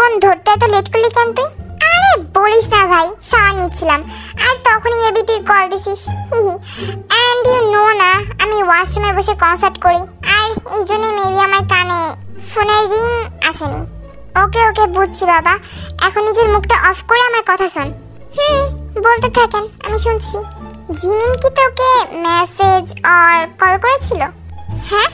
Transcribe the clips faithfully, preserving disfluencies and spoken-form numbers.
Phone ধরতে এত late করলি কেন তুই? আরে বলিস না ভাই, শাওয়ার নিচ্ছিলাম আর তখনই মেবি তুই কল দিছিস। অ্যান্ড ইউ নো না আমি ওয়াশরুমে বসে কনসার্ট করি, আর এই জন্যই মেবি আমার কানে ফোনের রিং আসেনি। ওকে ওকে বুঝছি বাবা, এখন নিজের মুখটা অফ করে আমার কথা শোন। হুম বলতে থাকেন, আমি শুনছি। জিমিন কি তোকে মেসেজ আর কল করেছিল? হ্যাঁ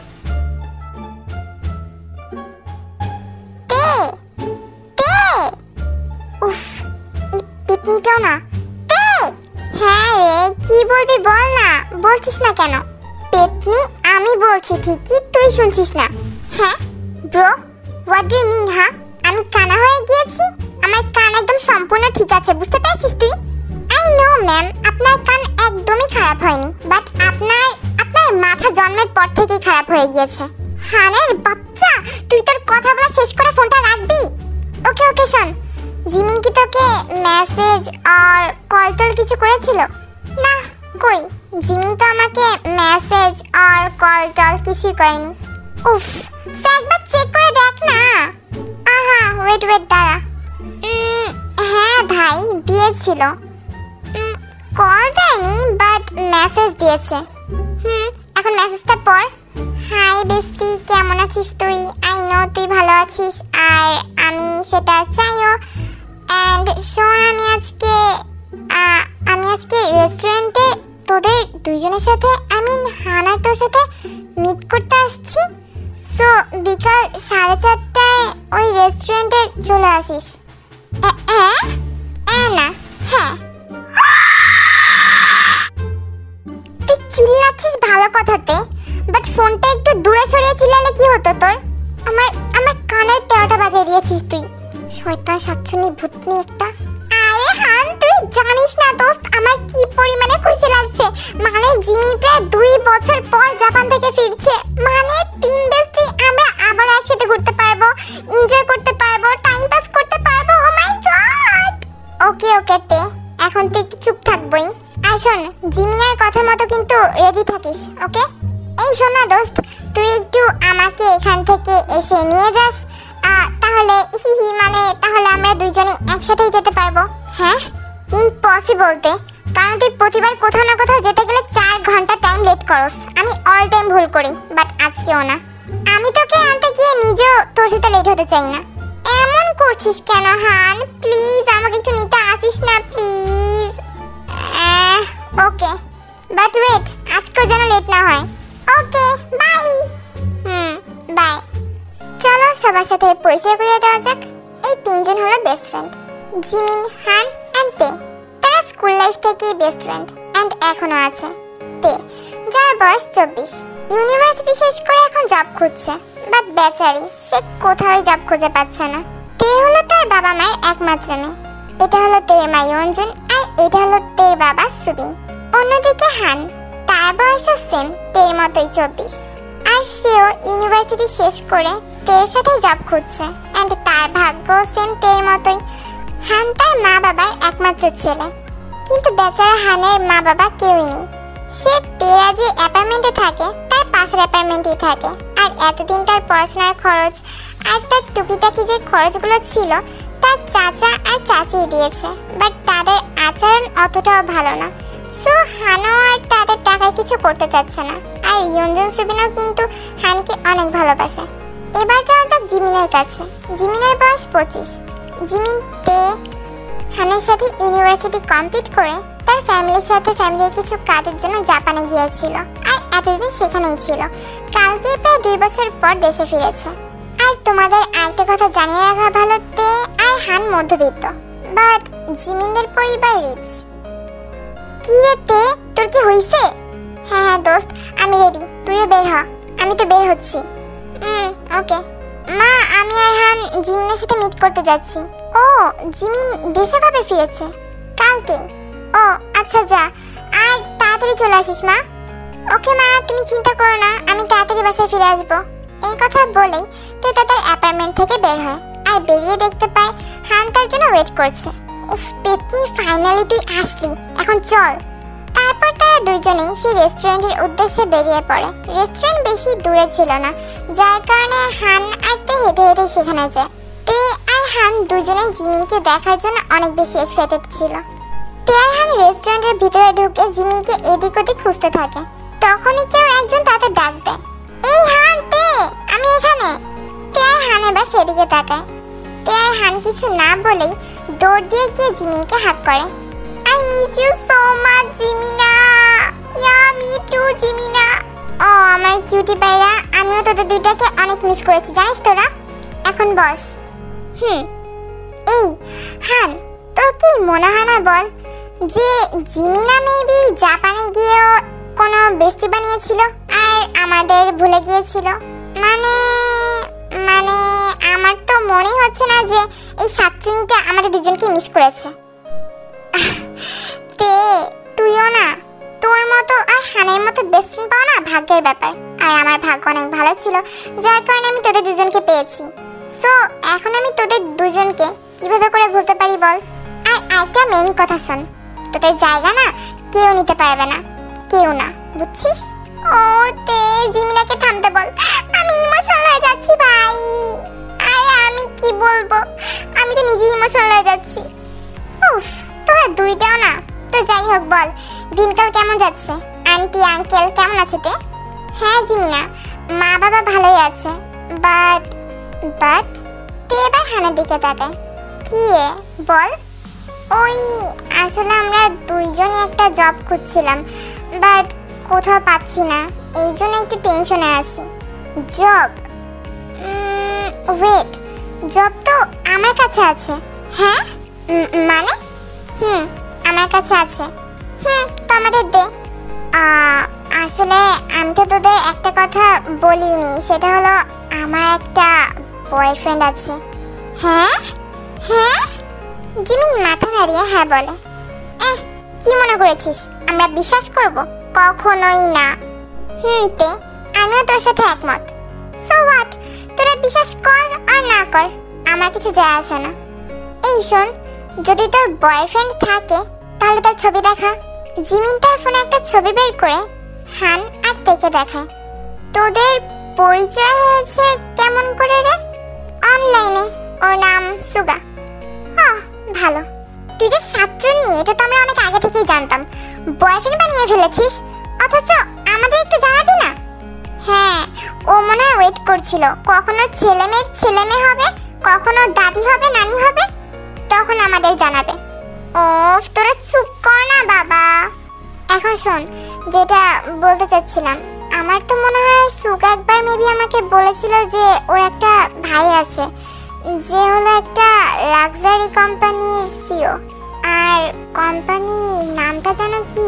তে তে উফ এই পিটনিটাও না। তে হ্যাঁ রে কি বলবি বল না, বলছিস না কেন? পেতনি আমি বলছি ঠিকই, তুই শুনছিস না? হ্যাঁ bro what do you mean? হ্যাঁ আমি কানা হয়ে গিয়েছি? আমার কান একদম সম্পূর্ণ ঠিক আছে, বুঝতে পেরেছিস তুই? আই নো ম্যাম, আপনার কান একদমই খারাপ হয়নি, বাট আপনার আপনার মাথা জন্মের পর থেকেই খারাপ হয়ে গিয়েছে। হানের বাচ্চা, তুই তোর কথা বলা শেষ করে ফোনটা রাখবি? ওকে ওকে শোন, জিমিন কি তোকে মেসেজ আর কল টল কিছু করেছিল? না কই, জিমিন তো আমাকে মেসেজ আর কল টল কিছুই করেনি। উফ সে একবার চেক করে দেখ না। আহা ওয়েট ওয়েট দাঁড়া। হ্যাঁ ভাই দিয়েছিল, কল দেয়নি বাট মেসেজ দিয়েছে। হুম এখন মেসেজটা পড়। হাই বেস্টি, কেমন আছিস তুই? আই নো তুই ভালো আছিস আর আমি সেটা চাইও। অ্যান্ড শোন, আমি আজকে আমি আজকে রেস্টুরেন্টে তোদের দুইজনের সাথে আই মিন হান আর তোর সাথে মিট করতে আসছি। সো বিকাল সাড়ে চারটায় ওই রেস্টুরেন্টে চলে আসিস। হ্যাঁ না হ্যাঁ তুই চিল্লাচ্ছিস ভালো কথাতে, বাট ফোনটা একটু দূরে সরিয়ে চিল্লালে কি হতো তোর? আমার আমার কানের তেরোটা বাজিয়ে দিয়েছিস তুই, শয়তান সাতচুন্নি ভূতনি একটা। আরে হান তুই জানিস না দোস্ত আমার কি পরিমাণে খুশি লাগছে। মানে জিমি প্রায় দুই বছর পর জাপান থেকে ফিরছে, মানে তিন বেস্টি আমরা আবার একসাথে ঘুরতে পারবো, এনজয় করতে পারবো, টাইম পাস করতে পারবো। ও মাই গড। ওকে ওকে তে এখন তুই একটু চুপ থাকবই। আর শোন জিমিনার কথা মতো কিন্তু রেডি থাকিস, ওকে? এই শোন না দোস্ত, তুই একটু আমাকে এখান থেকে এসে নিয়ে যাস, তাহলে হিহি মানে তাহলে আমরা দুইজনে একসাথেই যেতে পারবো। হ্যাঁ ইম্পসিবল তে, কারণ তুই প্রতিবার কোথাও না কোথাও যেতে গেলে চার ঘন্টা টাইম লেট করস। আমি অল টাইম ভুল করি, বাট আজকেও না। আমি তোকে আনতে গিয়ে নিজেও তোর সাথে লেট হতে চাই না। এমন করছিস কেন হান? প্লিজ আমাকে একটু নিতে আসিস না প্লিজ। ওকে বাট ওয়েট, আজকেও যেন লেট না হয়। Okay bye. Hmm bye. চলো সবার সাথে পরিচয় করিয়ে দেওয়া যাক। এই তিনজন হলো best friend, Jimin, Han and Tae. তারা স্কুল লাইফ থেকেই বেস্ট ফ্রেন্ড অ্যান্ড এখনো আছে। তে যার বয়স চব্বিশ, ইউনিভার্সিটি শেষ করে এখন জব খুঁজছে, বাট বেচারি সে কোথাও জব খুঁজে পাচ্ছে না। তে হলো তার বাবা মায়ের একমাত্র মেয়ে। এটা হলো তের মা ইয়ঞ্জন আর এটা হলো তের বাবা সুবিন। অন্যদিকে হান, তার বয়সও সেম তের মতোই চব্বিশ, আর সেও ইউনিভার্সিটি শেষ করে তের সাথে জব খুঁজছে অ্যান্ড তার ভাগ্য সেম তের মতোই। হান তার মা বাবার একমাত্র ছেলে, কিন্তু বেচারা হানের মা বাবা কেউই নেই। সে তেরা যে অ্যাপার্টমেন্টে থাকে তার পাশের অ্যাপার্টমেন্টেই থাকে, আর এতদিন তার পড়াশোনার খরচ আর তার টুকিটাকি যে খরচগুলো ছিল তার চাচা আর চাচি দিয়েছে, বাট তাদের আচরণ অতটাও ভালো না। সো হানও আর তাদের টাকায় কিছু করতে চাচ্ছে না, আর ইয়ঞ্জন সুবিনও কিন্তু হানকে অনেক ভালোবাসে। এবার যাওয়া যাক জিমিনের কাছে। জিমিনের বয়স পঁচিশ। জিমিন তে হানের সাথে ইউনিভার্সিটি কমপ্লিট করে তার ফ্যামিলির সাথে ফ্যামিলির কিছু কাজের জন্য জাপানে গিয়েছিল, আর এতদিন সেখানেই ছিল। কালকে প্রায় দুই বছর পর দেশে ফিরেছে। আর তোমাদের আরেকটা কথা জানিয়ে রাখা ভালো, তে আর হান মধ্যবিত্ত, বাট জিমিনদের পরিবার রিচ। কি রে তে, তোর কি হইছে? হ্যাঁ হ্যাঁ দোস্ত আমি রেডি, তুইও বের হ। আমি তো বের হচ্ছি। হুম ওকে মা, আমি আর হান জিমিনের সাথে মিট করতে যাচ্ছি। ও জিমিন দেশে কবে ফিরেছে? কালকে। ও আচ্ছা যা, আর তাড়াতাড়ি চলে আসিস মা। ওকে মা তুমি চিন্তা করো না, আমি তাড়াতাড়ি বাসায় ফিরে আসবো। এই কথা বলেই তে তার অ্যাপার্টমেন্ট থেকে বের হয়, আর বেরিয়ে দেখতে পায় হান তার জন্য ওয়েট করছে। উফ পেতনি, ফাইনালি তুই আসলি, এখন চল। তারপর তারা দুইজনেই সেই রেস্টুরেন্টের উদ্দেশ্যে বেরিয়ে পড়ে। রেস্টুরেন্ট বেশি দূরে ছিল না, যার কারণে হান আর তে হেঁটে হেঁটে সেখানে যায়। তে আর হান দুজনেই জিমিনকে দেখার জন্য অনেক বেশি এক্সাইটেড ছিল। তে আর হান রেস্টুরেন্টের ভিতরে ঢুকে জিমিনকে এদিক ওদিক খুঁজতে থাকে। তখনই কেউ একজন তাদের ডাক দেয়, এই হান, তে, আমি এখানে। তে আর হান এবার সেদিকে তাকায়। তে আর হান কিছু না বলেই দৌড় দিয়ে গিয়ে জিমিনকে হাত করে। I miss you so much জিমিনা। ইয়া মি টু জিমিনা। ও আমার কিউটি পায়রা, আমিও তোদের দুইটাকে অনেক মিস করেছি জানিস তোরা। এখন বস। হুম এই হান, তোর কি মনে হয় না বল যে জিমিনা মেবি জাপানে গিয়েও কোনো বেস্টি বানিয়েছিল আর আমাদের ভুলে গিয়েছিল? মানে মানে আমার তো মনে হচ্ছে না যে এই সাতচুনিটা আমাদের দুজনকে মিস করেছে। তে তুইও না, তোর মতো আর হানের মতো বেস্ট ফ্রেন্ড পাওয়া না ভাগ্যের ব্যাপার। আর আমার ভাগ্য অনেক ভালো ছিল, যার কারণে আমি তোদের দুজনকে পেয়েছি। সো এখন আমি তোদের দুজনকে কিভাবে করে ভুলতে পারি বল? আর একটা মেইন কথা শোন, তোদের জায়গা না কেউ নিতে পারবে না, কেউ না, বুঝছিস? ও তে জিমিনাকে থামতে বল, আমি ইমোশনাল হয়ে যাচ্ছি ভাই। আরে আমি কি বলবো, আমি তো নিজেই ইমোশনাল হয়ে যাচ্ছি। উফ, তোরা দুইটাও না। তো যাই হোক বল, দিনকাল কেমন যাচ্ছে? আন্টি আঙ্কেল কেমন আছে তে? হ্যাঁ জিমিনা, মা বাবা ভালোই আছে। বাট বাট তে এবার হানের দিকে তাকায়। কি রে বল? ওই আসলে আমরা দুইজনই একটা জব খুঁজছিলাম, বাট কোথাও পাচ্ছি না, এই জন্য একটু টেনশনে আছি। জব? ওয়েট, জব তো আমার কাছে আছে। হ্যাঁ মানে? হুম আমার কাছে আছে। হুম তো আমাদের দে। আসলে আমি তো তোদের একটা কথা বলিনি, সেটা হলো আমার একটা বয়ফ্রেন্ড আছে। হ্যাঁ হ্যাঁ জিমিন মাথা নাড়িয়ে হ্যাঁ বলে। এহ কি মনে করেছিস আমরা বিশ্বাস করব? কখনোই না। হুম তে আমিও তোর সাথে একমত। সো হোয়াট, তোরা বিশ্বাস কর আর না কর, আমার কিছু যায় আসে না। এই শোন, যদি তোর বয়ফ্রেন্ড থাকে তাহলে তার ছবি দেখা। জিমিন তার ফোনে একটা ছবি বের করে হান আর তেকে দেখায়। তোদের পরিচয় হয়েছে কেমন করে রে? অনলাইনে, ওর নাম সুগা। আহ ভালো, তুই যে সাতজন নিয়ে এটা তো আমরা অনেক আগে থেকেই জানতাম। বয়ফ্রেন্ড বানিয়ে ফেলেছিস, অথচ আমাদের একটু জানাবি না? হ্যাঁ ও মনে হয় ওয়েট করছিল কখনো ছেলে মেয়ের ছেলে মেয়ে হবে, কখনো দাদি হবে নানি হবে, তখন আমাদের জানাবে। ও তোরা চুপ কর না বাবা। এখন শোন, যেটা বলতে চাচ্ছিলাম, আমার তো মনে হয় সুগা একবার মেবি আমাকে বলেছিল যে ওর একটা ভাই আছে যে হলো একটা লাক্সারি কোম্পানির সিও। আর কোম্পানির নামটা জানো কি?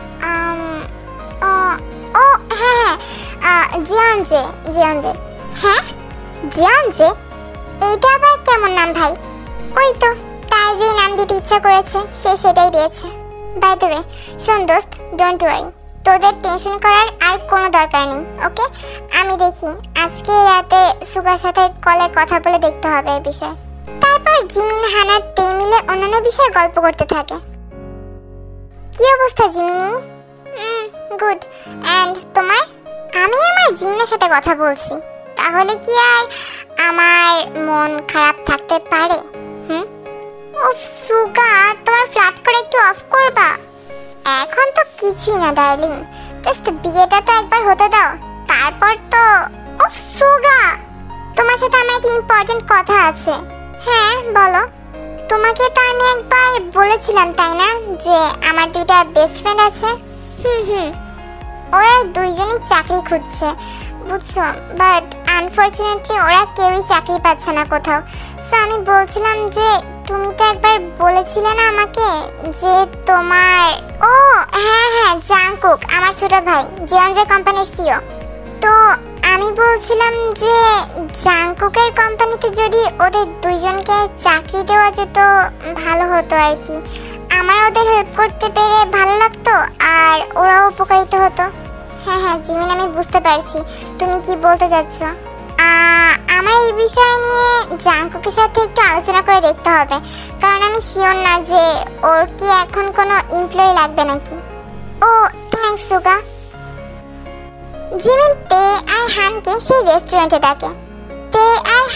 ও ও হ্যাঁ হ্যাঁ জিয়নজে। জিয়নজে হ্যাঁ জিয়নজে, এইটা আবার কেমন নাম ভাই? ওই তো তার যে নাম দিতে ইচ্ছা করেছে সে সেটাই দিয়েছে। বাই দ্য ওয়ে শোন দোস্ত, ডোন্ট ওয়ারি, তোদের টেনশন করার আর কোনো দরকার নেই। ওকে আমি দেখি আজকে রাতে সুগার সাথে কলে কথা বলে দেখতে হবে এই বিষয়ে। তারপর জিমিন হানা তে মিলে অন্যান্য বিষয়ে গল্প করতে থাকে। কি অবস্থা জিমিনি? গুড। অ্যান্ড তোমার? আমি আমার জিমিনের সাথে কথা বলছি, তাহলে কি আর আমার মন খারাপ থাকতে পারে? হুম উফ সুগা, তোমার ফ্ল্যাট করে একটু অফ করবা? এখন তো কিছুই না ডার্লিং, জাস্ট বিয়েটা তো একবার হতে দাও, তারপর তো। উফ সুগা, তোমার সাথে আমার একটা ইম্পর্টেন্ট কথা আছে। হ্যাঁ বলো। তোমাকে তো আমি একবার বলেছিলাম তাই না যে আমার দুইটা বেস্ট ফ্রেন্ড আছে? হুম হুম ওরা দুইজনই চাকরি খুঁজছে বুঝছো, বাট আনফরচুনেটলি ওরা কেউই চাকরি পাচ্ছে না কোথাও। সো আমি বলছিলাম যে তুমি তো একবার বলেছিলে না আমাকে যে তোমার, ও হ্যাঁ হ্যাঁ জাংকুক আমার ছোট ভাই, জিয়নজে কোম্পানির সিও। তো আমি বলছিলাম যে জাংকুকের কোম্পানিতে যদি ওদের দুইজনকে চাকরি দেওয়া যেত ভালো হতো আর কি। আমার ওদের হেল্প করতে পেরে ভালো লাগতো আর ওরাও উপকারিত হতো। হ্যাঁ হ্যাঁ জিমিন আমি বুঝতে পারছি তুমি কি বলতে চাচ্ছ। আমার এই বিষয় নিয়ে জাংকুকের সাথে একটু আলোচনা করে দেখতে হবে, কারণ আমি শিওর না যে ওর কি এখন কোনো এমপ্লয়ি লাগবে নাকি। ও থ্যাঙ্কস সুগা। জিমিন তে আর হানকে সেই রেস্টুরেন্টে ডাকে। তে আর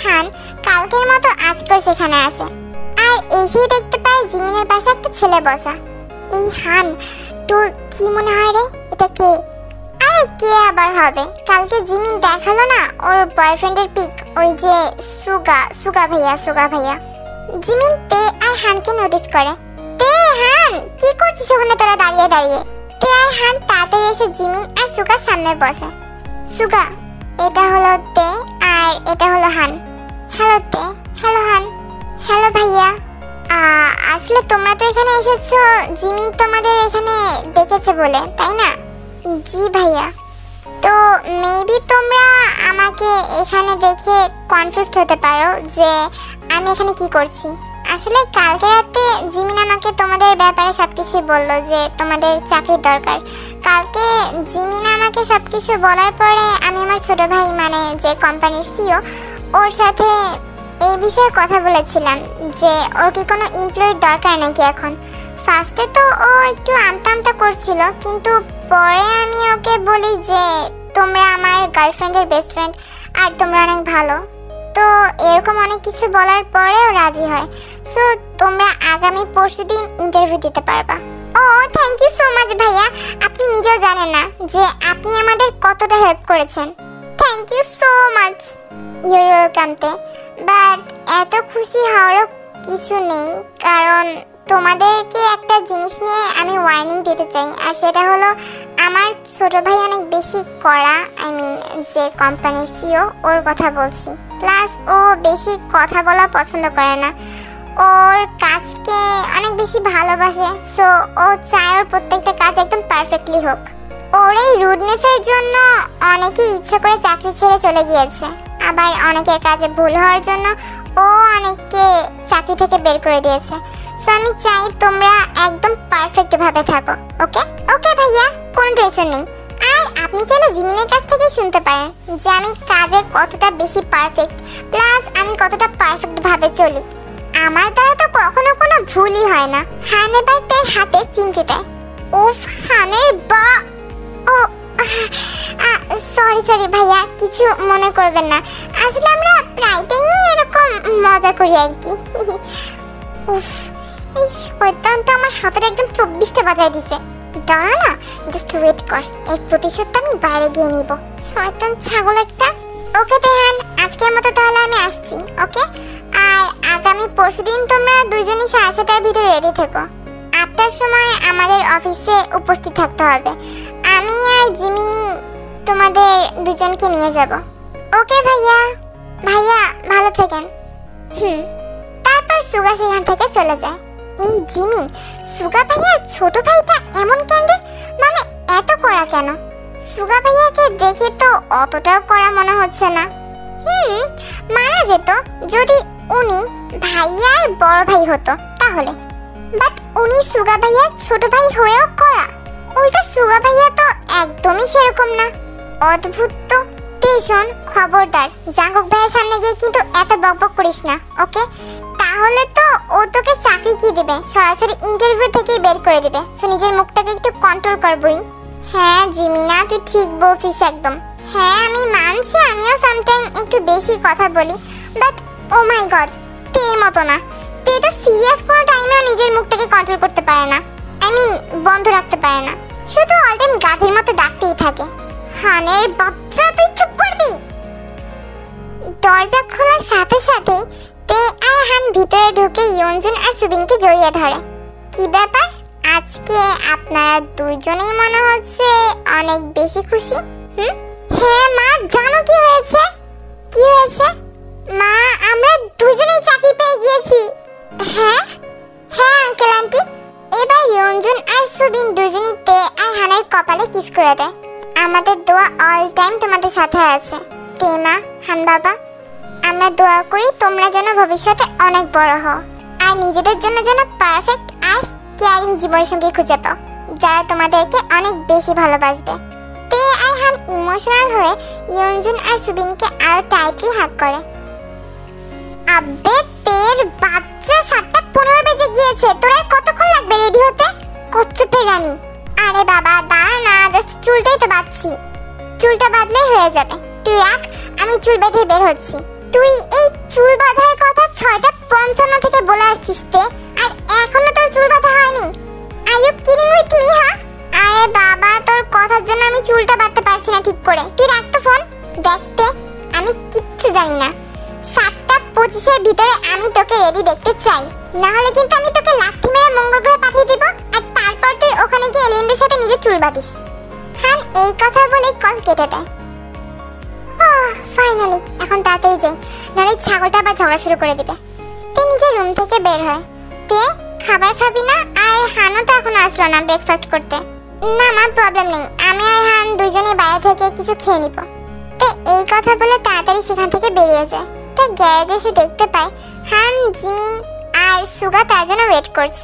হান কালকের মতো আজকেও সেখানে আসে আর এসেই দেখতে পায় জিমিনের পাশে একটা ছেলে বসা। এই হান, তোর কি মনে হয় রে, এটা কে? আরে কে আবার হবে, কালকে জিমিন দেখালো না ওর বয়ফ্রেন্ডের পিক, ওই যে সুগা সুগা ভাইয়া সুগা ভাইয়া। জিমিন তে আর হানকে নোটিস করে। তে, হান কি করছিস ওখানে তোরা দাঁড়িয়ে দাঁড়িয়ে? তে আর হান তাড়াতাড়ি এসে জিমিন আর সুগার সামনে বসে। সুগা, এটা হলো তে আর এটা হলো Han. Hello Tae. Hello Han. Hello ভাইয়া। আসলে তোমরা তো এখানে এসেছো জিমিন তোমাদের এখানে দেখেছে বলে, তাই না? জি ভাইয়া। তো মেবি তোমরা আমাকে এখানে দেখে কনফিউজড হতে পারো যে আমি এখানে কি করছি। আসলে কালকে রাতে জিমিন আমাকে তোমাদের ব্যাপারে সবকিছু বললো যে তোমাদের চাকরির দরকার। কালকে জিমিন আমাকে সবকিছু বলার পরে আমি আমার ছোট ভাই মানে যে কোম্পানির সিইও ওর সাথে এই বিষয়ে কথা বলেছিলাম যে ওর কি কোনো এমপ্লয়ির দরকার নাকি এখন। ফার্স্টে তো ও একটু আমতা আমতা করছিল, কিন্তু পরে আমি ওকে বলি যে তোমরা আমার গার্লফ্রেন্ডের বেস্ট ফ্রেন্ড আর তোমরা অনেক ভালো। তো এরকম অনেক কিছু বলার পরেও রাজি হয়। সো তোমরা আগামী পরশু দিন ইন্টারভিউ দিতে পারবা। ও থ্যাংক ইউ সো মাচ ভাইয়া, আপনি নিজেও জানেন না যে আপনি আমাদের কতটা হেল্প করেছেন। Thank you so much. You're welcome Tae. But এত খুশি হওয়ারও কিছু নেই, কারণ তোমাদেরকে একটা জিনিস নিয়ে আমি ওয়ার্নিং দিতে চাই, আর সেটা হলো আমার ছোট ভাই অনেক বেশি কড়া, আই মিন যে কোম্পানির সিইও ওর কথা বলছি। প্লাস ও বেশি কথা বলা পছন্দ করে না, ওর কাজকে অনেক বেশি ভালোবাসে। সো ও চায় ওর প্রত্যেকটা কাজ একদম পারফেক্টলি হোক। ওর এই রুডনেসের জন্য অনেকেই ইচ্ছে করে চাকরি ছেড়ে চলে গিয়েছে, আবার অনেকের কাজে ভুল হওয়ার জন্য ও অনেককে চাকরি থেকে বের করে দিয়েছে। সো আমি চাই তোমরা একদম পারফেক্ট ভাবে থাকো। ওকে ওকে ভাইয়া, কোনো টেনশন নেই। আর আপনি চাইলে জিমিনের কাছ থেকে শুনতে পারেন যে আমি কাজে কতটা বেশি পারফেক্ট, প্লাস আমি কতটা পারফেক্ট ভাবে চলি। আমার দ্বারা তো কখনো কোনো ভুলই হয় না। হান এবার তার হাতে চিমটি দেয়। উফ, হানের বা ও সরি সরি ভাইয়া, কিছু মনে করবেন না, আসলে আমরা প্রায় টাইমই এরকম মজা করি আর কি। উফ, এই শয়তান তো আমার হাতের একদম চব্বিশটা বাজায় দিছে। দাঁড়া না, জাস্ট ওয়েট কর, এর প্রতিশোধটা আমি বাইরে গিয়ে নিব। শয়তান ছাগল একটা। ওকে তেহান, আজকের মতো তাহলে আমি আসছি। ওকে, আর আগামী পরশুদিন তোমরা দুজনই সাড়ে ছটার ভিতরে রেডি থেকো। আটটার সময় আমাদের অফিসে উপস্থিত থাকতে হবে। আমি আর জিমিনি তোমাদের দুজনকে নিয়ে যাব। ওকে ভাইয়া। ভাইয়া ভালো থাকেন। হুম। তারপর সুগা সেখান থেকে চলে যায়। এই জিমিন, সুগা ভাইয়ার ছোট ভাইটা এমন কেন রে, মানে এত কড়া কেন? সুগা ভাইয়াকে দেখে তো অতটাও কড়া মনে হচ্ছে না। হুম, মানা যেত যদি উনি ভাইয়ার বড় ভাই হতো তাহলে, বাট উনি সুগা ভাইয়ার ছোট ভাই হয়েও কড়া। উল্টা সুগা ভাইয়া তো একদমই সেরকম না। অদ্ভুত তো। টেনশন, খবরদার জাঙ্গক ভাইয়ের সামনে গিয়ে কিন্তু এত বকবক করিস না। ওকে, তাহলে তো ও তোকে চাকরি কি দিবে, সরাসরি ইন্টারভিউ থেকেই বের করে দিবে। সো নিজের মুখটাকে একটু কন্ট্রোল করবই। হ্যাঁ জিমিনা, তুই ঠিক বলছিস একদম। হ্যাঁ আমি মানছি, আমিও সামটাইম একটু বেশি কথা বলি, বাট ও মাই গড, তের মতো না। তে তো সিরিয়াস কোনো টাইমেও নিজের মুখটাকে কন্ট্রোল করতে পারে না, আই মিন বন্ধ রাখতে পারে না, শুধু অল টাইম গাধের মতো ডাকতেই থাকে। হানের বাচ্চা, তুই চুপ করবি। দরজা খোলার সাথে সাথে তে আর হান ভিতরে ঢুকে ইয়ঞ্জুন আর সুবিনকে জড়িয়ে ধরে। কি ব্যাপার, আজকে আপনারা দুইজনেই মনে হচ্ছে অনেক বেশি খুশি। হুম, হ্যাঁ মা, জানো কি হয়েছে? কি হয়েছে মা? আমরা দুজনেই চাকরি পেয়ে গিয়েছি। হ্যাঁ হ্যাঁ আঙ্কেল আন্টি। এবার ইয়ঞ্জুন আর সুবিন দুজনেই তে আর হানের কপালে কিস করে দেয়। আমাদের দোয়া অল টাইম তোমাদের সাথে আছে তে মা, হান বাবা। আমরা দোয়া করি তোমরা যেন ভবিষ্যতে অনেক বড় হও আর নিজেদের জন্য যেন পারফেক্ট আর কেয়ারিং জীবনসঙ্গী খুঁজে পাও, যারা তোমাদেরকে অনেক বেশি ভালোবাসবে। তে আর হান ইমোশনাল হয়ে ইয়ঞ্জুন আর সুবিনকে আরো টাইটলি হাগ করে। আব্বে তের বাচ্চা, সাতটা পনেরো বেজে গিয়েছে, তোর আর কতক্ষণ লাগবে রেডি হতে? কচ্ছপে রানী। আরে বাবা দাঁড়া না, জাস্ট চুলটাই তো বাঁধছি। চুলটা বাঁধলেই হয়ে যাবে, তুই রাখ, আমি চুল বেঁধে বের হচ্ছি। তুই এই চুল বাঁধার কথা ছয়টা পঞ্চান্ন থেকে বলে আসছিস তে, আর এখনো তোর চুল বাঁধা হয়নি। Are you kidding with me? হ্যাঁ, আরে বাবা, তোর কথার জন্য আমি চুলটা বাঁধতে পারছি না ঠিক করে। তুই রাখ তো ফোন। দেখতে আমি কিচ্ছু জানি না। সাতটা পঁচিশের ভিতরে আমি তোকে রেডি দেখতে চাই, না হলে কিন্তু আমি তোকে লাঠি মেরে মঙ্গল গ্রহে পাঠিয়ে দিব, আর তারপর তুই ওখানে গিয়ে এলিয়েনদের সাথে নিজে চুল বাঁধিস। হ্যাঁ, এই কথা বলে কল কেটে দেয়। ফাইনালি এখন তাড়াতাড়ি যাই, নাহলে ছাগলটা আবার ঝগড়া শুরু করে দিবে। তে নিজের রুম থেকে বের হয়। তে খাবার খাবি না? আর হানও তো এখন আসলো না ব্রেকফাস্ট করতে। না মা, প্রবলেম নেই, আমি আর হান দুজনেই বাইরে থেকে কিছু খেয়ে নিব। তে এই কথা বলে তাড়াতাড়ি সেখান থেকে বেরিয়ে যায়। তাই গ্যারেজে এসে দেখতে পায় হান, জিমিন আর সুগা তার জন্য ওয়েট করছে।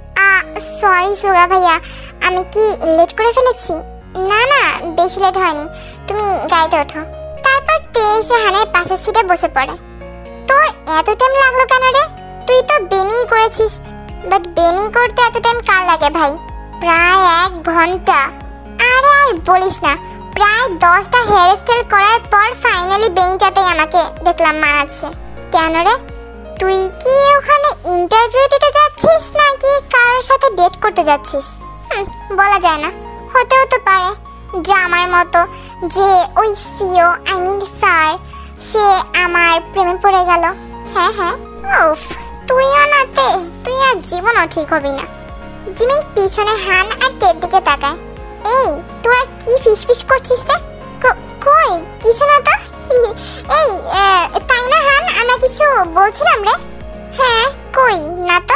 সরি সুগা ভাইয়া, আমি কি লেট করে ফেলেছি? না না, বেশি লেট হয়নি, তুমি গাড়িতে ওঠো। তারপর তে এসে হানের পাশের সিটে বসে পড়ে। তোর এত টাইম লাগলো কেন রে? তুই তো বেনি করেছিস। বাট বেনি করতে এত টাইম কার লাগে ভাই? প্রায় এক ঘন্টা। আরে আর বলিস না, প্রায় দশটা হেয়ার স্টাইল করার পর ফাইনালি বেনিটাতেই আমাকে দেখলাম মানাচ্ছে। কেন রে, তুই কি ওখানে ইন্টারভিউ দিতে যাচ্ছিস নাকি কারোর সাথে ডেট করতে যাচ্ছিস? বলা যায় না, হতেও তো পারে ড্রামার মতো যে ওই সিও আই মিন স্যার সে আমার প্রেমে পড়ে গেল। হ্যাঁ হ্যাঁ, উফ, তুইও না তে, তুই আর জীবনও ঠিক হবি না। জিমিন পিছনে হান আর তের দিকে তাকায়। এই তোরা কি ফিসফিস করছিস রে? কই কিছু না তো। এই তাই না হান, আমরা কিছু বলছিলাম রে। হ্যাঁ, কই না তো।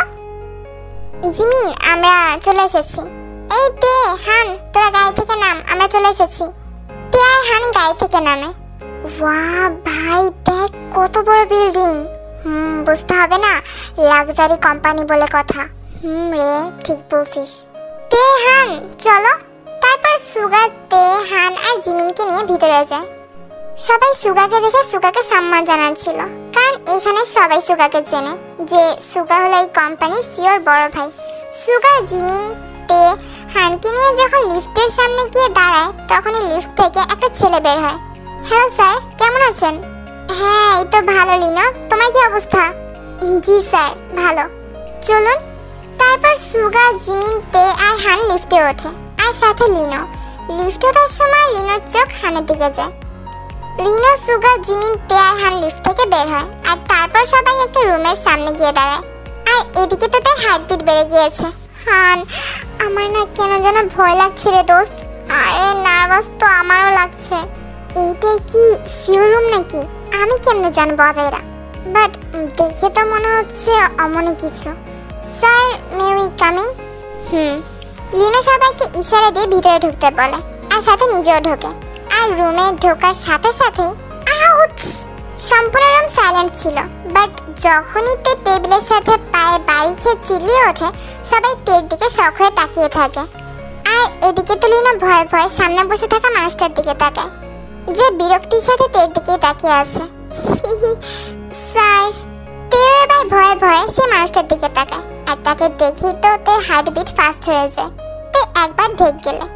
জিমিন, আমরা চলে এসেছি। এই তে হান, তোরা গাড়ি থেকে নাম, আমরা চলে এসেছি। তে আর হান গাড়ি থেকে নামে। ওয়াও ভাই, দেখ কত বড় বিল্ডিং। হুম, বুঝতে হবে না, লাক্সারি কোম্পানি বলে কথা। হুম রে, ঠিক বলছিস। তে হান চলো। তারপর সুগা তে হান আর জিমিনকে নিয়ে ভিতরে যায়। সবাই সুগাকে দেখে সুগাকে সম্মান জানাচ্ছিল, কারণ এখানে সবাই সুগাকে চেনে যে সুগা হলো এই কোম্পানির সিওর বড় ভাই। সুগা জিমিন তে হানকে নিয়ে যখন লিফটের সামনে গিয়ে দাঁড়ায়, তখনই লিফট থেকে একটা ছেলে বের হয়। হ্যালো স্যার, কেমন আছেন? হ্যাঁ, এই তো ভালো লিনো, তোমার কি অবস্থা? জি স্যার, ভালো। চলুন। তারপর সুগা জিমিন তে আর হান লিফটে ওঠে, আর সাথে লিনো। লিফট ওঠার সময় লিনোর চোখ হানের দিকে যায়। লিনো, সুগা, জিমিন তে আর হান লিফট থেকে বের হয়, আর তারপর সবাই একটা রুমের সামনে গিয়ে দাঁড়ায়। আর এদিকে তো তার হার্টবিট বেড়ে গিয়েছে। হান, আমার না কেন যেন ভয় লাগছে রে দোস্ত। আরে নার্ভাস তো আমারও লাগছে। এইটাই কি সিওর রুম নাকি? আমি কেমনে জানবো আজাইরা? বাট দেখে তো মনে হচ্ছে অমনি কিছু। Sir, may we coming? Hmm. Lino সবাইকে ইশারা দিয়ে ভিতরে ঢুকতে বলে, আর সাথে নিজেও ঢোকে। আর রুমে ঢোকার সাথে সাথে আউচ, সম্পূর্ণ রুম সাইলেন্ট ছিল। বাট যখনই তে টেবিলের সাথে পায়ে বাড়ি খেয়ে চিল্লিয়ে ওঠে, সবাই তের দিকে শখ হয়ে তাকিয়ে থাকে। আর এদিকে তো লিনো ভয়ে ভয়ে সামনে বসে থাকা মানুষটার দিকে তাকায়, যে বিরক্তির সাথে তের দিকে তাকিয়ে আছে। স্যার, তেও এবার ভয়ে ভয়ে সে মানুষটার দিকে তাকায়, আর তাকে দেখি তো তের হার্টবিট ফাস্ট হয়ে যায়। তে একবার ঢেক গেলে।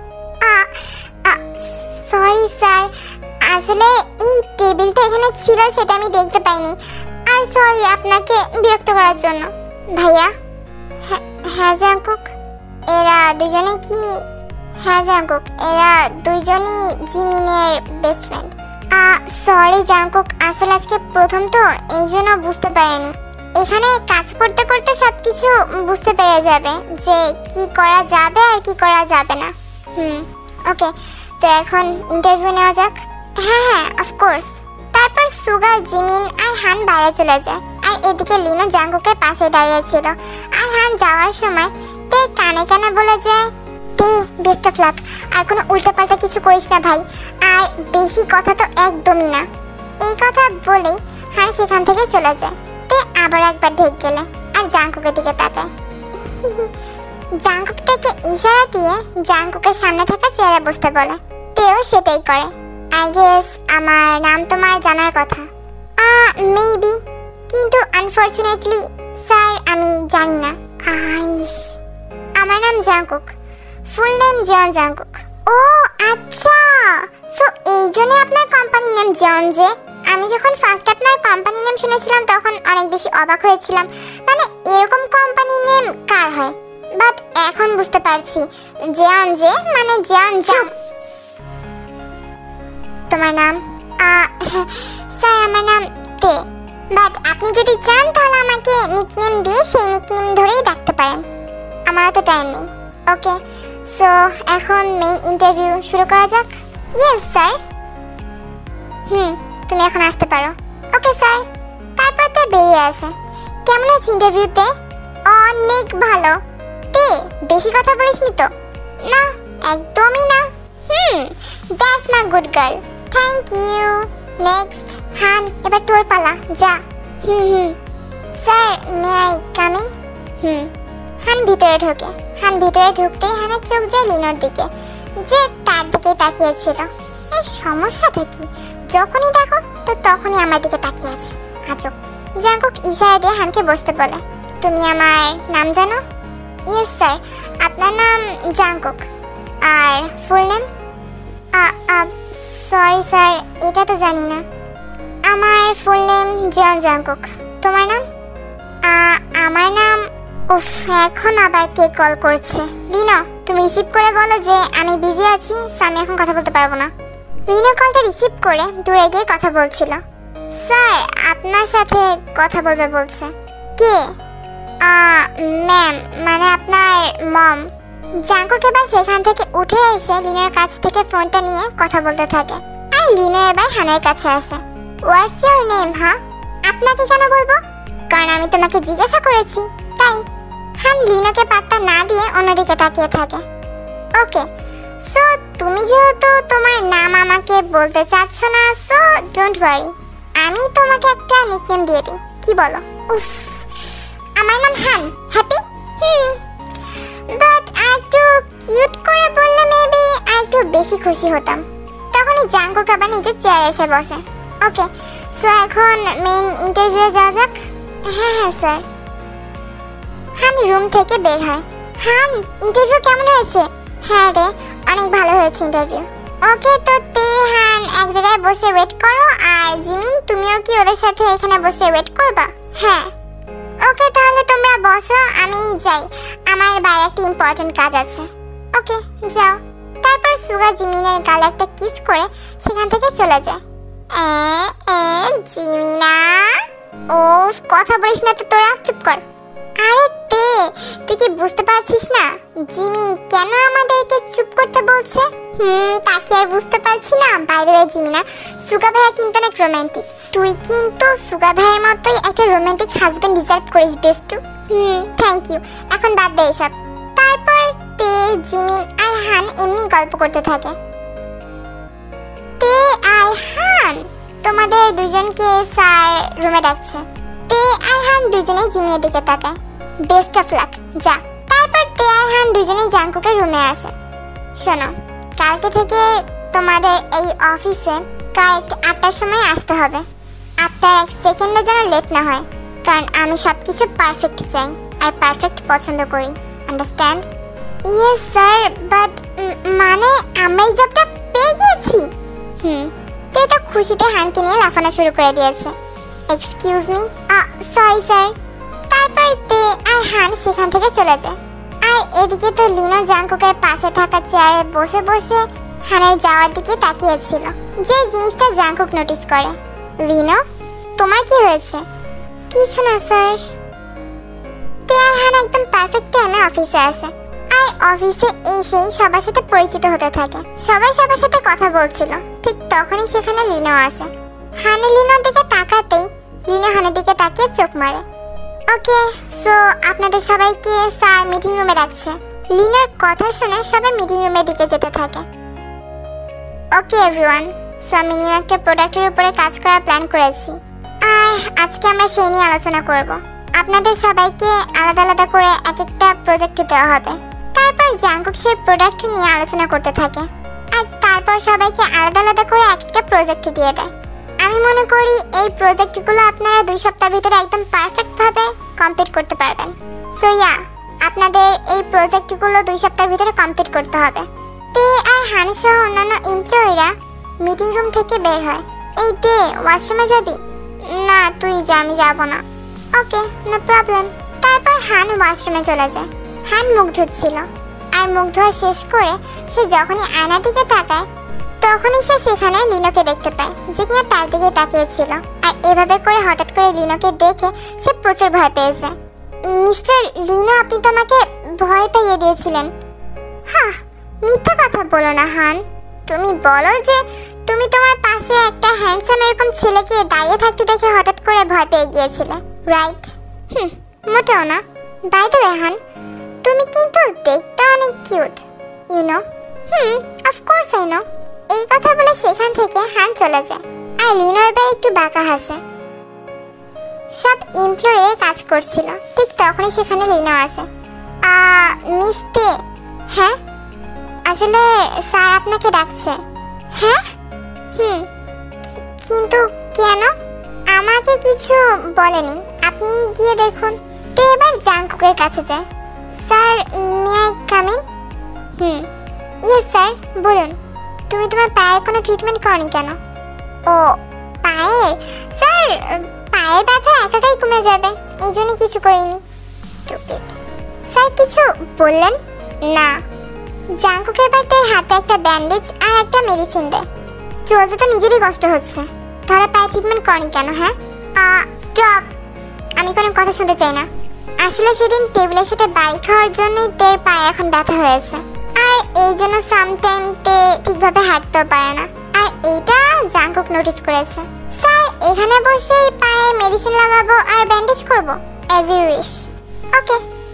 সরি স্যার, আসলে এই টেবিলটা এখানে ছিল সেটা আমি দেখতে পাইনি, আর সরি আপনাকে বিরক্ত করার জন্য। ভাইয়া? হ্যাঁ জাঙ্কুক, এরা দুজনে কি? হ্যাঁ জাঙ্কুক, এরা দুইজনই জিমিনের বেস্ট ফ্রেন্ড। সরি জাঙ্কুক, আসলে আজকে প্রথম তো এই জন্য বুঝতে পারিনি। এখানে কাজ করতে করতে সবকিছু বুঝতে পেরে যাবে যে কি করা যাবে আর কি করা যাবে না। হুম, ওকে, তো এখন ইন্টারভিউ নেওয়া যাক। হ্যাঁ হ্যাঁ, অফকোর্স। তারপর সুগা, জিমিন আর হান বাইরে চলে যায়, আর এদিকে লিনো জাঙ্কুকের পাশে দাঁড়িয়েছিল। আর হান যাওয়ার সময় তে কানে কানে বলে যায়, তে বেস্ট অফ লাক, আর কোনো উল্টাপাল্টা কিছু করিস না ভাই, আর বেশি কথা তো একদমই না। এই কথা বলেই হান সেখান থেকে চলে যায়। তে আবার একবার ঢেক গেলে, আর জাঙ্কুকের দিকে তাকায়। জাঙ্কুক থেকে ইশারা দিয়ে জাঙ্কুকের সামনে থাকা চেয়ারে বসতে বলে। তেও সেটাই করে। আই গেস আমার নাম তোমার জানার কথা। মেবি, কিন্তু আনফরচুনেটলি স্যার আমি জানি না। আইস, আমার নাম Jungkook, full name Jeon Jungkook. ও আচ্ছা, সো এই জন্য আপনার কোম্পানি নেম জন যে? আই আমি যখন ফার্স্ট আপনার কোম্পানি নেম শুনেছিলাম তখন অনেক বেশি অবাক হয়েছিলাম, মানে এরকম কোম্পানি নেম কার হয়, বাট এখন বুঝতে পারছি জিয়ান জে মানে জিয়ান জাং। তোমার নাম? স্যার আমার নাম তে, বাট আপনি যদি চান তাহলে আমাকে নিকনেম দিয়ে সেই নিকনেম ধরেই ডাকতে পারেন, আমার তো টাইম নেই। ওকে, সো এখন মেইন ইন্টারভিউ শুরু করা যাক। Yes sir. হুম, তুমি এখন আসতে পারো। Okay sir. তারপর তো বেরিয়ে আসে। কেমন আছে ইন্টারভিউতে? অনেক ভালো। তে বেশি কথা বলিসনি তো? না, একদমই না। Hmm, that's my good girl. Thank you. Next Han, এবার তোর পালা, যা। Hmm hmm sir, may I come in? Hmm. Han ভিতরে ঢোকে। হান ভিতরে ঢুকতেই হানের চোখ যায় লিনোর দিকে, যে তার দিকে তাকিয়েছিল। এই সমস্যাটা কি, যখনই দেখো তো তখনই আমার দিকে তাকিয়ে আছে, আজব। জাঙ্কুক ইশারা দিয়ে হানকে বসতে বলে। তুমি আমার নাম জানো? Yes sir. আপনার নাম জাঙ্কুক, আর ফুল নেম? সরি স্যার, এটা তো জানি না। আমার ফুল নেম জিয়ন জাঙ্কুক। তোমার নাম? আমার নাম, উফ, এখন আবার কে কল করছে? লিনো, তুমি রিসিভ করে বলো যে আমি বিজি আছি, সো আমি এখন কথা বলতে পারবো না। লিনো কলটা রিসিভ করে দূরে গিয়ে কথা বলছিল। স্যার আপনার সাথে কথা বলবে বলছে। কে? ম্যাম, মানে আপনার মম। জাঙ্কুক এবার সেখান থেকে উঠে এসে লিনোর কাছ থেকে ফোনটা নিয়ে কথা বলতে থাকে, আর লিনো এবার হানের কাছে আসে। What's your name? হ্যাঁ, আপনাকে কেন বলবো? কারণ আমি তোমাকে জিজ্ঞাসা করেছি, তাই। হান লিনোকে পাত্তা না দিয়ে অন্যদিকে তাকিয়ে থাকে। ওকে, সো তুমি যেহেতু তোমার নাম আমাকে বলতে চাচ্ছ না, সো ডোন্ট ওয়ারি, আমি তোমাকে একটা নিকনেম দিয়ে দিই, কি বলো? উফ, আমার নাম হান। হ্যাপি? হুম, বাট আরেকটু কিউট করে বললে মেবি আরেকটু বেশি খুশি হতাম। তখনই জাঙ্কুক আবার নিজের চেয়ারে এসে বসে। ওকে, সো এখন মেইন ইন্টারভিউ যাওয়া যাক। হ্যাঁ হ্যাঁ স্যার। হান রুম থেকে বের হয়। হান, ইন্টারভিউ কেমন হয়েছে? হ্যাঁ রে, অনেক ভালো হয়েছে ইন্টারভিউ। ওকে, তো তে হান এক জায়গায় বসে ওয়েট করো, আর জিমিন তুমিও কি ওদের সাথে এখানে বসে ওয়েট করবা? হ্যাঁ। ওকে, তাহলে তোমরা বসো, আমি যাই, আমার বাইরে একটা ইম্পর্টেন্ট কাজ আছে। ওকে, যাও। তারপর সুগা জিমিনের গালে একটা কিস করে সেখান থেকে চলে যায়। এ এ জিমিনা, ওফ, কথা বলিস না তো তোরা, চুপ কর। আরে তে, তুই কি বুঝতে পারছিস না জিমিন কেন আমাদেরকে চুপ করতে বলছে? হুম, তা কি আর বুঝতে পারছি না? বাইরে জিমিনা, সুগা ভাইয়া কিন্তু অনেক রোমান্টিক, তুই কিন্তু সুগা ভাইয়ের মতোই একটা রোমান্টিক হাজবেন্ড ডিজার্ভ করিস বেস্টু। হুম, থ্যাংক ইউ, এখন বাদ দে এসব। তারপর তে, জিমিন আর হান এমনি গল্প করতে থাকে। তে আর হান, তোমাদের দুজনকে স্যার রুমে ডাকছে। তে আর হান দুজনেই জিমিনের দিকে তাকায়। বেস্ট অফ লাক, যা। তারপর তে আর হান দুজনেই জাঙ্কুকের রুমে আসে। শোনো, কালকে থেকে তোমাদের এই অফিসে কারেক্ট আটটার সময় আসতে হবে। আটটার এক সেকেন্ডও যেন লেট না হয়, কারণ আমি সব কিছু পারফেক্ট চাই, আর পারফেক্ট পছন্দ করি, আন্ডারস্ট্যান্ড? ইয়েস স্যার, বাট মানে আমরা এই জবটা পেয়ে গেছি। হুম, তে তো খুশিতে হানকে নিয়ে লাফানো শুরু করে দিয়েছে। Excuse me, sorry sir. তারপর তে আর হান সেখান থেকে চলে যায়। আর এদিকে তো লিনো জাঙ্কুকের পাশে থাকা চেয়ারে বসে বসে হানের যাওয়ার দিকে তাকিয়েছিল, যে জিনিসটা জাঙ্কুক নোটিস করে। লিনো, তোমার কি হয়েছে? কিছু না স্যার। তে আর হান একদম পারফেক্ট টাইমে অফিসে আসে, আর অফিসে এসেই সবার সাথে পরিচিত হতে থাকে। সবাই সবার সাথে কথা বলছিল, ঠিক তখনই সেখানে লিনো আসে। হান লিনোর দিকে তাকাতেই লিনো হানের দিকে তাকিয়ে চোখ মারে। ওকে, সো আপনাদের সবাইকে স্যার মিটিং রুমে ডাকছে। লিনোর কথা শুনে সবাই মিটিং রুমের দিকে যেতে থাকে। ওকে এভরিওয়ান, সো আমি নিউ একটা প্রোডাক্টের উপরে কাজ করার প্ল্যান করেছি, আর আজকে আমরা সেই নিয়ে আলোচনা করব। আপনাদের সবাইকে আলাদা আলাদা করে এক একটা প্রজেক্ট দেওয়া হবে। তারপর জাঙ্কুক সেই প্রোডাক্ট নিয়ে আলোচনা করতে থাকে, আর তারপর সবাইকে আলাদা আলাদা করে এক একটা প্রজেক্ট দিয়ে দেয়। আমি মনে করি এই প্রজেক্টগুলো আপনারা দুই সপ্তাহের ভিতরে একদম পারফেক্টভাবে কমপ্লিট করতে পারবেন। সো ইয়া, আপনাদের এই প্রজেক্টগুলো দুই সপ্তাহের ভিতরে কমপ্লিট করতে হবে। তে আর হান সহ অন্যান্য এমপ্লয়িরা মিটিং রুম থেকে বের হয় এই তে ওয়াশরুমে যাবি? না তুই যা, আমি যাবো না। Okay, no problem. তারপর হান ওয়াশরুমে চলে যায়। হান মুখ ধুচ্ছিল, আর মুখ ধোয়া শেষ করে সে যখনই আয়নার দিকে তাকায় তখনই সে সেখানে লিনোকে দেখতে পায়, যে কিনা তার দিকে তাকিয়েছিল। আর এভাবে করে হঠাৎ করে লিনোকে দেখে সে প্রচুর ভয় পেয়ে যায়। মিস্টার লিনো, আপনি তো আমাকে ভয় পাইয়ে দিয়েছিলেন। হ্যাঁ, মিথ্যা কথা বলো না হান। তুমি বলো যে তুমি তোমার পাশে একটা হ্যান্ডসাম এরকম ছেলেকে দাঁড়িয়ে থাকতে দেখে হঠাৎ করে ভয় পেয়ে গিয়েছিলে, রাইট? হুম, মোটেও না। বাই দ্য ওয়ে হান, তুমি কিন্তু দেখতে অনেক cute, you know. Hmm, of course I know. এই কথা বলে সেখান থেকে হান চলে যায়। আর লিনো এবার একটু বাঁকা হাসে। সব এমপ্লয়ি কাজ করছিল, ঠিক তখনই সেখানে লিনো আসে। মিস তে? হ্যাঁ, আসলে স্যার আপনাকে ডাকছে। হ্যাঁ? হুম, কিন্তু কেন? আমাকে কিছু বলেনি, আপনি গিয়ে দেখুন। তে এবার জাংকুকের কাছে যায়। Sir, may I come in? Hmm, yes sir, বলুন। তুমি তোমার পায়ের কোনো ট্রিটমেন্ট করনি কেন? ও, পায়ের? স্যার, পায়ের ব্যথা একাই কমে যাবে, এই জন্য কিছু করিনি। স্টুপিড। স্যার কিছু বললেন না? জাংকুক এবার তার হাতে একটা ব্যান্ডেজ আর একটা মেডিসিন দেয়। চলতে তো নিজেরই কষ্ট হচ্ছে, তাহলে পায়ে ট্রিটমেন্ট করনি কেন? হ্যাঁ, স্টপ, আমি কোনো কথা শুনতে চাই না। আসলে সেদিন টেবিলের সাথে বাড়ি খাওয়ার জন্যই তের পায়ে এখন ব্যথা হয়েছে, আর এই জন্য সামটাইম তে ঠিকভাবে হাঁটতেও পারে না। আর এইটা জাংকুক নোটিস করেছে। স্যার, এখানে বসেই পায়ে মেডিসিন লাগাবো আর ব্যান্ডেজ করবো? As you wish. ওকে।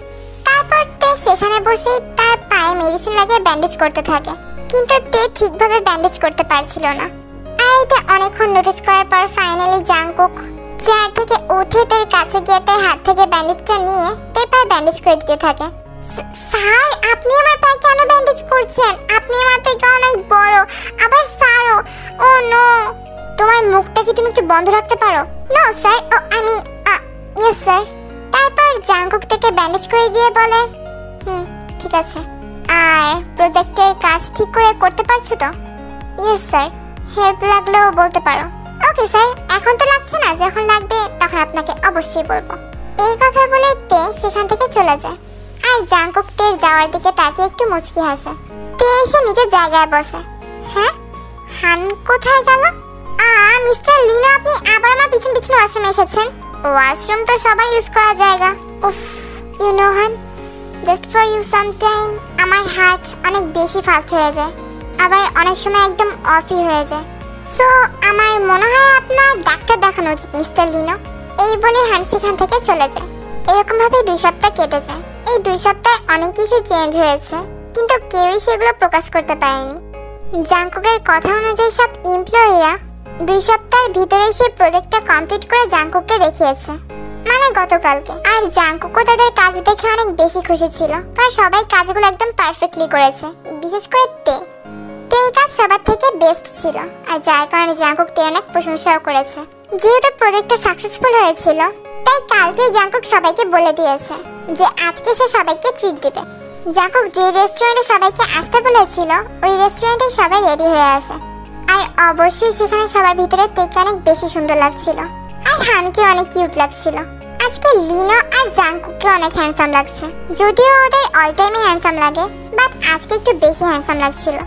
তারপর তে সেখানে বসেই তার পায়ে মেডিসিন লাগিয়ে ব্যান্ডেজ করতে থাকে, কিন্তু তে ঠিকভাবে ব্যান্ডেজ করতে পারছিল না। আর এটা অনেকক্ষণ নোটিস করার পর ফাইনালি জাংকুক চেয়ার থেকে উঠে তার কাছে গিয়ে তার হাত থেকে ব্যান্ডেজটা নিয়ে তার পায়ে ব্যান্ডেজ করে দিতে থাকে। স্যার, আপনি আমার পায়ে কেন ব্যান্ডেজ করছেন? আপনি আমার থেকে অনেক বড়, আবার স্যারও। ও নো, তোমার মুখটা কি তুমি একটু বন্ধ রাখতে পারো? No sir, oh I mean yes sir. তারপর জাংকুক থেকে ব্যান্ডেজ করে দিয়ে বলে, হুম ঠিক আছে। আর প্রজেক্টের কাজ ঠিক করে করতে পারছো তো? ইয়েস স্যার, হেল্প লাগলেও বলতে পারো। ওকে স্যার, এখন তো লাগছে না, যখন লাগবে তখন আপনাকে অবশ্যই বলবো। এই কথা বলে তে সেখান থেকে চলে যায়। আর জাংকুক তের যাওয়ার দিকে তাকিয়ে একটু মুচকি হাসে। তে এসে নিজের জায়গায় বসে। হ্যাঁ, হান কোথায় গেল? আ মিস্টার লিনো, আপনি আবার আমার পিছন পিছন ওয়াশরুমে এসেছেন। ওয়াশরুম তো সবাই ইউজ করা জায়গা। উফ, you know Han, just for you sometime আমার হার্ট অনেক বেশি ফাস্ট হয়ে যায়, আবার অনেক সময় একদম অফই হয়ে যায়। সো আমার মনে হয় আপনার ডাক্তার দেখানো উচিত মিস্টার লিনো। এই বলে হান সেখান থেকে চলে যায়। এরকম ভাবে দুই সপ্তাহ কেটে যায়। এই দুই সপ্তাহে অনেক কিছু চেঞ্জ হয়েছে, কিন্তু কেউই সেগুলো প্রকাশ করতে পারেনি। জাংকুকের কথা অনুযায়ী সব এমপ্লয়িরা দুই সপ্তাহের ভিতরে সেই প্রজেক্টটা কমপ্লিট করে জাংকুককে দেখিয়েছে, মানে গতকালকে। আর জাংকুকও তাদের কাজ দেখে অনেক বেশি খুশি ছিল, কারণ সবাই কাজগুলো একদম পারফেক্টলি করেছে, বিশেষ করে তে। তের কাজ সবার থেকে বেস্ট ছিল, আর যার কারণে জাংকুক তে অনেক প্রশংসাও করেছে। যেহেতু প্রজেক্টটা সাকসেসফুল হয়েছিল, তাই কালকেই জাংকুক সবাইকে বলে দিয়েছে যে আজকে সে সবাইকে ট্রিট দিবে। জাংকুক যে রেস্টুরেন্টে সবাইকে আসতে বলেছিল, ওই রেস্টুরেন্টে সবাই রেডি হয়ে আসে। আর অবশ্যই সেখানে সবার ভিতরে তেকে অনেক বেশি সুন্দর লাগছিল, আর হানকে অনেক কিউট লাগছিল। আজকে লিনো আর জাংকুককে অনেক হ্যান্ডসাম লাগছে, যদিও ওদের অল টাইমই হ্যান্ডসাম লাগে, বাট আজকে একটু বেশি হ্যান্ডসাম লাগছিল।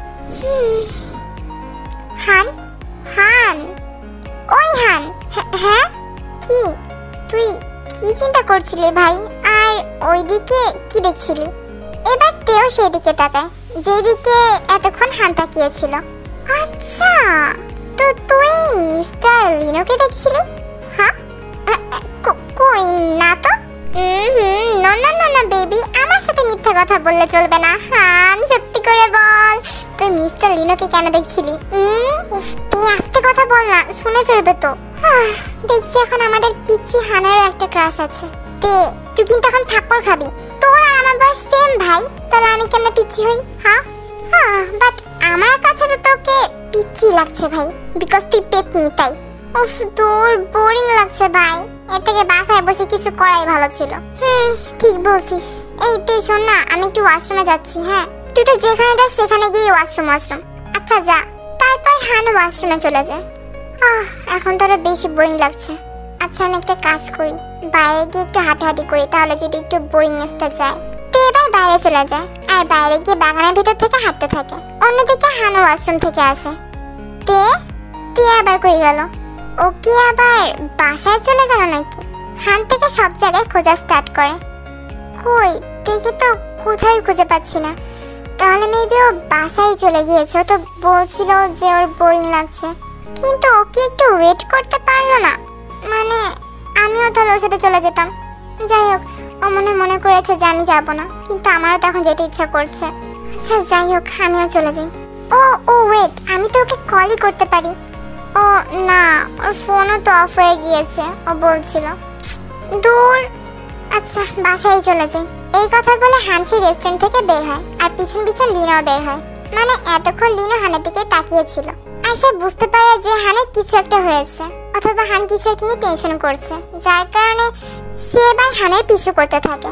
হান, হান, ওই হান। হ্যাঁ, কি তুই কি চিন্তা করছিলি ভাই? আর ওইদিকে কি দেখছিলি? এবার তেও সেদিকে তাকায়, যেদিকে এতক্ষণ হান তাকিয়েছিল। আচ্ছা, তো তুই মিস্টার লিনোকে দেখছিলি? হ্যাঁ, কই না তো। হুম, না না না না বেবি, আমার সাথে মিথ্যা কথা বললে চলবে না। হান, সত্যি করে বল, তুই মিস্টার লিনোকে কেন দেখছিলি? তুই আস্তে কথা বল না, শুনে ফেলবে তো। দেখছি এখন আমাদের পিচ্চি হানেরও একটা ক্রাশ আছে। তে তুই কিন্তু এখন থাপ্পড় খাবি। তোর আর আমার বয়স সেম ভাই, তাহলে আমি কেমন পিচ্চি হই? হ্যাঁ হ্যাঁ, বাট আমার কাছে তো তোকে পিচ্চি লাগছে ভাই, বিকজ তুই পেতনি তাই। উফ, তোর বোরিং লাগছে ভাই, এর থেকে বাসায় বসে কিছু করাই ভালো ছিল। হুম, ঠিক বলছিস। এই তে শোন না, আমি একটু ওয়াশরুমে যাচ্ছি। হ্যাঁ, তুই তো যেখানে যাস সেখানে গিয়ে ওয়াশরুম ওয়াশরুম। আচ্ছা যা। তারপর হান ওয়াশরুমে চলে যায়। আহ এখন তো আরো বেশি বোরিং লাগছে। আচ্ছা আমি একটা কাজ করি, বাইরে গিয়ে একটু হাঁটাহাঁটি করি, তাহলে যদি একটু বোরিংনেসটা যায়। তে এবার বাইরে চলে যায় আর বাইরে গিয়ে বাগানের ভিতর থেকে হাঁটতে থাকে। অন্যদিকে হানু ওয়াশরুম থেকে আসে। তে তে আবার কই গেল? ও কি আবার বাসায় চলে গেল নাকি? হান থেকে সব জায়গায় খোঁজা স্টার্ট করে। কই তেকে তো কোথায় খুঁজে পাচ্ছি না। তাহলে মেবি ও বাসায় চলে গিয়েছে। ও তো বলছিল যে ওর বোরিং লাগছে, কিন্তু ও কি একটু ওয়েট করতে পারলো না? মানে আমিও তাহলে ওর সাথে চলে যেতাম। যাই হোক, ও মনে মনে করেছে যে আমি যাবো না, কিন্তু আমারও তখন যেতে ইচ্ছা করছে। আচ্ছা যাই হোক, আমিও চলে যাই। ও ও ওয়েট, আমি তো ওকে কলই করতে পারি। ও না, ওর ফোনও তো অফ হয়ে গিয়েছে, ও বলছিল। দূর, আচ্ছা বাসায় চলে যাই। এই কথা বলে হানসি রেস্টুরেন্ট থেকে বের হয় আর পিছন পিছন লিনাও বের হয়। মানে এতক্ষণ লিনা হানের দিকে তাকিয়েছিল আর সে বুঝতে পারে যে হানের কিছু একটা হয়েছে, অথবা হান কিছু একটা নিয়ে টেনশন করছে, যার কারণে সে এবার হানের পিছু করতে থাকে।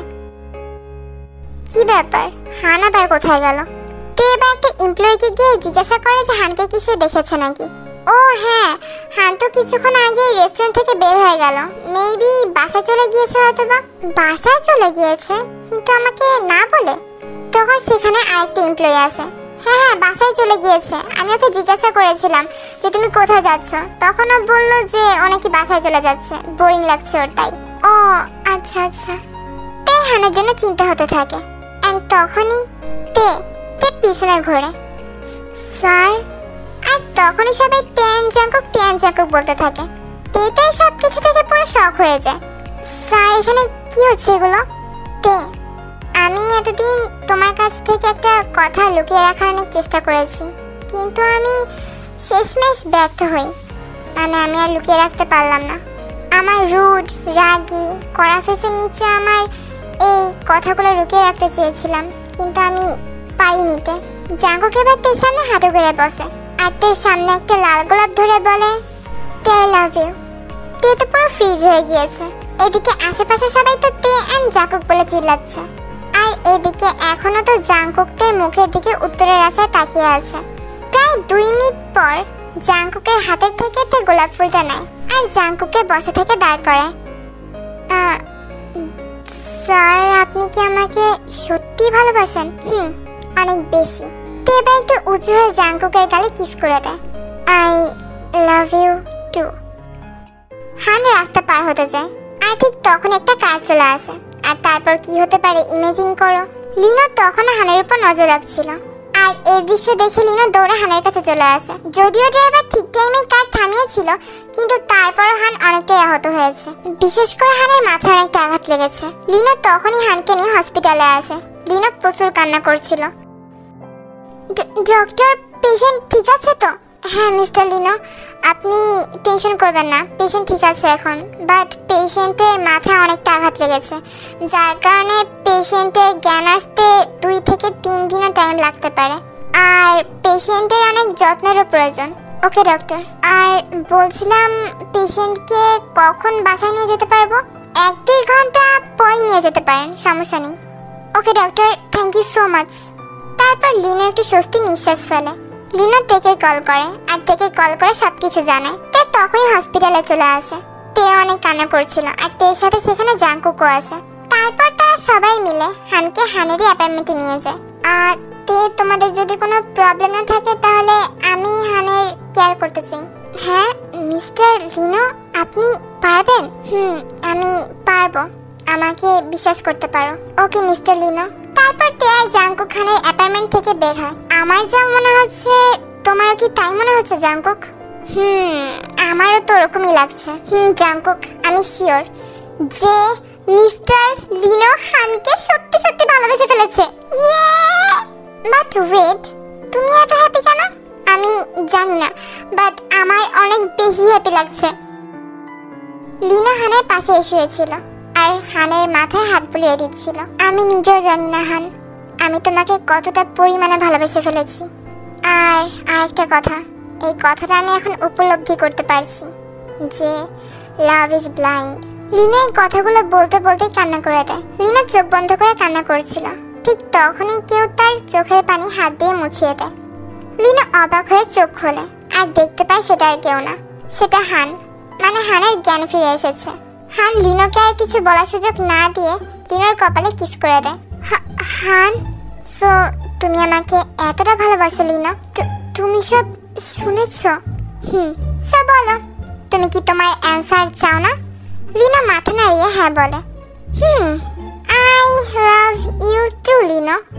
কি ব্যাপার, হান আবার কোথায় গেল? তে এবার একটা এমপ্লয়িকে গিয়ে জিজ্ঞাসা করে যে হানকে কি সে দেখেছে নাকি। ও হ্যাঁ, হান তো কিছুক্ষণ আগে রেস্টুরেন্ট থেকে বের হয়ে গেল। মেবি বাসা চলে গিয়েছে, হয়তোবা বাসায় চলে গিয়েছে, কিন্তু আমাকে না বলে। তখন সেখানে আরেকটা এমপ্লয়ি আসে। হ্যাঁ হ্যাঁ বাসায় চলে গিয়েছে, আমি ওকে জিজ্ঞাসা করেছিলাম যে তুমি কোথায় যাচ্ছ, তখন ও বললো যে অনেকে বাসায় চলে যাচ্ছে, বোরিং লাগছে ওর, তাই। ও আচ্ছা আচ্ছা। তে হানের জন্য চিন্তা হতে থাকে। এন্ড তখনই তে তে পিছনে ঘোরে। স্যার, আর তখনই সবাই টেন জাঙ্কুক টেন জাঙ্কুক বলতে থাকে। তেতে সব কিছু থেকে পুরো শক হয়ে যায়। স্যার এখানে কি হচ্ছে এগুলো? তে আমি এতদিন তোমার কাছ থেকে একটা কথা লুকিয়ে রাখার অনেক চেষ্টা করেছি, কিন্তু আমি শেষমেশ ব্যর্থ হই। মানে আমি আর লুকিয়ে রাখতে পারলাম না। আমার রুড, রাগী, কড়া ফেসের নিচে আমার এই কথাগুলো লুকিয়ে রাখতে চেয়েছিলাম, কিন্তু আমি পারিনি। তে জাঙ্কুক এবার তের সামনে হাঁটু গেড়ে বসে আর তের সামনে একটা লাল গোলাপ ধরে বলে, তে আই লাভ ইউ। তে তো পুরো ফ্রিজ হয়ে গিয়েছে। এদিকে আশেপাশে সবাই তো তে এন্ড জাঙ্কুক বলে চিল্লাচ্ছে, আর এদিকে এখনো তো জাঙ্কুকের মুখের দিকে উত্তরের আশায় তাকিয়ে আছে। প্রায় দুই মিনিট পর জাঙ্কুকের হাতের থেকে তে গোলাপ ফুলটা নেয় আর জাঙ্কুকে বসে থেকে দাঁড় করে। স্যার আপনি কি আমাকে সত্যি ভালোবাসেন? হুম, অনেক বেশি। তে এবার একটু উঁচু হয়ে জাঙ্কুকের গালে কিস করে দেয়। I love you too. Han রাস্তা পার হতে যায় আর ঠিক তখন একটা কার চলে আসে। আর তারপর কি হতে পারে ইমেজিন করো। লিনো তখন হানের উপর নজর রাখছিল আর এই দৃশ্য দেখে লিনো দৌড়ে হানের কাছে চলে আসে। যদিও ড্রাইভার ঠিক টাইমে কার থামিয়েছিল, কিন্তু তারপরও হান অনেকটাই আহত হয়েছে। বিশেষ করে হানের মাথায় অনেকটা আঘাত লেগেছে। লিনো তখনই হানকে নিয়ে হসপিটালে আসে। লিনো প্রচুর কান্না করছিল। ডক্টর, পেশেন্ট ঠিক আছে তো? হ্যাঁ মিস্টার লিনো, আপনি টেনশন করবেন না, পেশেন্ট ঠিক আছে এখন। বাট পেশেন্টের মাথায় অনেকটা আঘাত লেগেছে, যার কারণে পেশেন্টের জ্ঞান আসতে দুই থেকে তিন দিনও টাইম লাগতে পারে। আর পেশেন্টের অনেক যত্নেরও প্রয়োজন। ওকে ডক্টর। আর বলছিলাম পেশেন্টকে কখন বাসায় নিয়ে যেতে পারবো? এক দুই ঘন্টা পরে নিয়ে যেতে পারেন, সমস্যা নেই। Okay doctor, thank you so much. তারপর লিনো একটু স্বস্তি নিঃশ্বাস ফেলে। লিনো তেকে কল করে আর তেকে কল করে সবকিছু জানায়। তে তখনই হসপিটালে চলে আসে। তে অনেক কান্না করছিল আর তের সাথে সেখানে জাঙ্কুকও আসে। তারপর তারা সবাই মিলে হানকে হানেরই অ্যাপার্টমেন্টে নিয়ে যায়। আর তে তোমাদের যদি কোনো প্রবলেম না থাকে তাহলে আমি হানের কেয়ার করতে চাই। হ্যাঁ মিস্টার লিনো, আপনি পারবেন? হুম, আমি পারবো, আমাকে বিশ্বাস করতে পারো। Okay mister Lino. তারপর তে আর জাঙ্কুক খানের অ্যাপার্টমেন্ট থেকে বের হয়। আমার যা মনে হচ্ছে, তোমারও কি তাই মনে হচ্ছে জাঙ্কুক? হুম, আমারও তো ওরকমই লাগছে। হুম জাঙ্কুক, আমি শিওর যে মিস্টার লিনো হানকে সত্যি সত্যি ভালোবেসে ফেলেছে। ইয়ে! বাট ওয়েট, তুমি এত হ্যাপি কেন? আমি জানি না, বাট আমার অনেক বেশি হ্যাপি লাগছে। লিনো হানের পাশে শুয়েছিল আর হানের মাথায় হাত বুলিয়ে দিচ্ছিল। আমি নিজেও জানি না হান, আমি তোমাকে কতটা পরিমাণে ভালোবেসে ফেলেছি। আর আরেকটা কথা, এই কথাটা আমি এখন উপলব্ধি করতে পারছি যে লাভ ইজ ব্লাইন্ড। লিনা এই কথাগুলো বলতে বলতেই কান্না করে দেয়। লিনা চোখ বন্ধ করে কান্না করছিল। ঠিক তখনই কেউ তার চোখের পানি হাত দিয়ে মুছিয়ে দেয়। লিনা অবাক হয়ে চোখ খোলে আর দেখতে পায় সেটা আর কেউ না, সেটা হান, মানে হানের জ্ঞান ফিরে এসেছে। হান লিনোকে আর কিছু বলার সুযোগ না দিয়ে লিনোর কপালে কিস করে দেয়। হান, সো তুমি আমাকে এতটা ভালোবাসো লিনো? তুমি সব শুনেছো? হুম, সব বলো। তুমি কি তোমার অ্যান্সার চাও না? লিনো মাথা নাড়িয়ে হ্যাঁ বলে। Hmm, I love you too Lino.